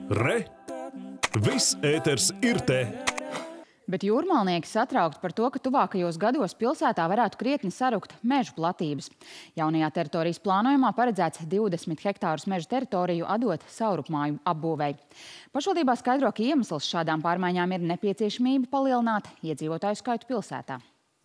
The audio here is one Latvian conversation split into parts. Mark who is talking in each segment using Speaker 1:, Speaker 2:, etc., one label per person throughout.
Speaker 1: Re! Viss ēters ir te!
Speaker 2: Bet jūrmalnieki satraukti par to, ka tuvākajos gados pilsētā varētu krietni sarukt mežu platības. Jaunajā teritorijas plānojumā paredzēts 20 hektārus meža teritoriju atdot saurupmāju apbūvei. Pašvaldībā skaidro, ka iemesls šādām pārmaiņām ir nepieciešamība palielināt iedzīvotāju skaitu pilsētā.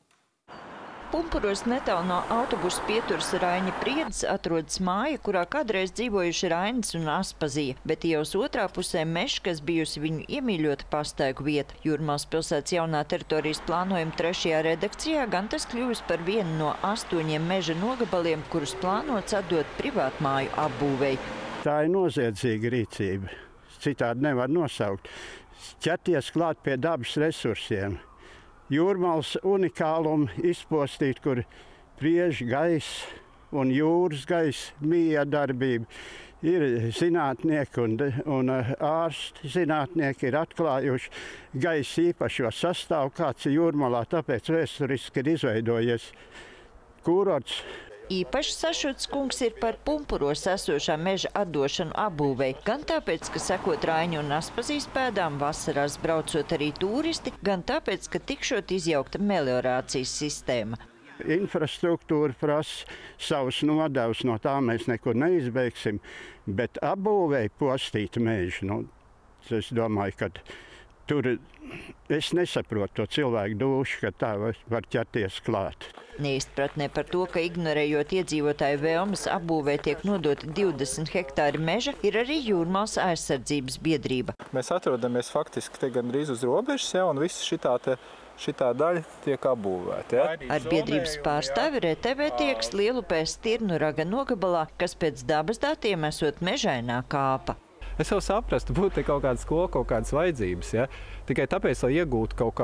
Speaker 3: Pumpuros netālu no autobusu pieturas Raiņa Priedes atrodas māja, kurā kādreiz dzīvojuši Rainis un Aspazija, bet jau uz otrā pusē mežs, kas bijusi viņu iemīļota pastaigu vieta. Jūrmals pilsētas jaunā teritorijas plānojuma 3. redakcijā gan tas kļuvis par vienu no 8 meža nogabaliem, kurus plānots atdot privātmāju apbūvei.
Speaker 4: Tā ir noziedzīga rīcība, citādi nevar nosaukt. Ķerties klāt pie dabas resursiem. Jūrmals unikālumu izpostīt, kur priežu gaisa un jūras gaisa miedarbība. Ir zinātnieki un ārsti zinātnieki ir atklājuši gaisa īpašo sastāvu, kāds ir Jūrmalā, tāpēc vēsturiski ir izveidojies kurorts.
Speaker 3: Īpaši sašuts kungs ir par Pumpuros esošā meža atdošanu apbūvei, gan tāpēc, ka sekot Raiņu un Aspazijas pēdām vasarās braucot arī turisti, gan tāpēc, ka tikšot izjaukta meliorācijas sistēma.
Speaker 4: Infrastruktūra prasa savus nodevus, no tā mēs nekur neizbeigsim, bet apbūvei postīt mežu, es domāju, ka tur es nesaprotu to cilvēku dušu, ka tā var ķerties klāt.
Speaker 3: Neizpratnē par to, ka ignorējot iedzīvotāju vēlmes apbūvē tiek nodoti 20 hektāri meža, ir arī Jūrmals aizsardzības biedrība.
Speaker 5: Mēs atrodamies faktiski te gandrīz uz robežas, un viss šitā daļa tiek apbūvēta.
Speaker 3: Ar biedrības pārstāvi RTV tieks Lielupēs Stirnu raga nogabalā, kas pēc dabas datiem esot mežainā kāpa.
Speaker 5: Es jau saprastu, būtu kaut kāda skola, kaut kādas vajadzības, ja? Tikai tāpēc, lai iegūtu kaut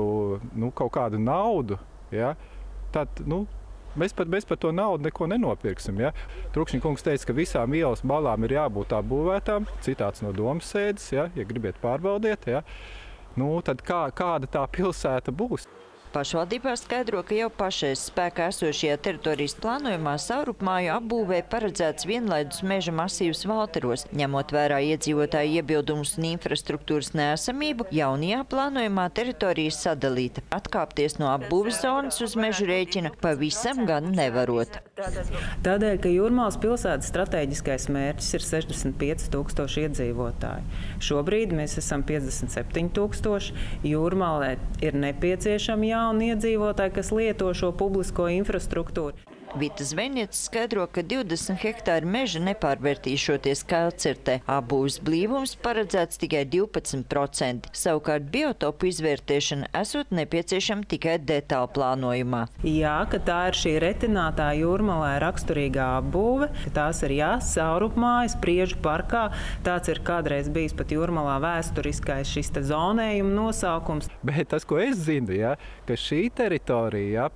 Speaker 5: kādu naudu, ja? Tad, mēs par to naudu neko nenopirksim. Ja? Trukšņa kungs teica, ka visām ielas malām ir jābūt apbūvētām, citāts no domas sēdes, ja gribiet pārbaudiet, ja? Tad kāda tā pilsēta būs?
Speaker 3: Pašvaldībā skaidro, ka jau pašais spēkā esošajā teritorijas plānojumā saurupmāju apbūvē paredzēts vienlaidus meža masīvs Valteros. Ņemot vērā iedzīvotāju iebildumus un infrastruktūras neesamību, jaunajā plānojumā teritorija sadalīta. Atkāpties no apbūves zonas uz mežu rēķina pavisam gan nevarot.
Speaker 6: Tādēļ, ka Jūrmals pilsētas strateģiskais mērķis ir 65 000 iedzīvotāji. Šobrīd mēs esam 57 000. Jūrmalē ir nepieciešami jauni iedzīvotāji, kas lieto šo publisko infrastruktūru.
Speaker 3: Vita Zvejnieces skaidro, ka 20 hektāri meža nepārvērtīšoties kailcirtē. Apbūves blīvums paredzēts tikai 12%. Savukārt biotopu izvērtēšana esot nepieciešama tikai detālu plānojumā.
Speaker 6: Jā, ka tā ir šī retinātā Jūrmalē raksturīgā apbūve. Tās ir saurupmājas, Priežu parkā. Tāds ir kādreiz bijis pat Jūrmalā vēsturiskais šis zonējuma nosaukums.
Speaker 5: Bet tas, ko es zinu, ka šī teritorija,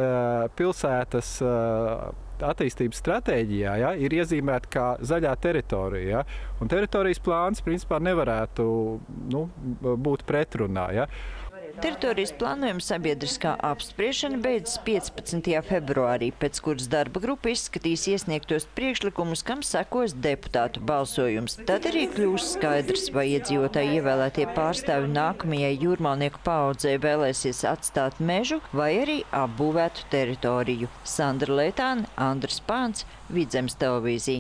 Speaker 5: pilsētas attīstības stratēģijā ir iezīmēta kā zaļā teritorija. Un teritorijas plāns principā nevarētu būt pretrunā.
Speaker 3: Teritorijas plānojuma sabiedriskā apspriešana beidzas 15. februārī, pēc kuras darba grupa izskatīs iesniegtos priekšlikumus, kam sekos deputātu balsojums. Tad arī kļūs skaidrs, vai iedzīvotāji ievēlētie pārstāvi nākamajai jūrmalnieku paaudzei vēlēsies atstāt mežu vai arī apbūvētu teritoriju. Sandra Leitāne, Andris Pāns, Vidzemes televīzija.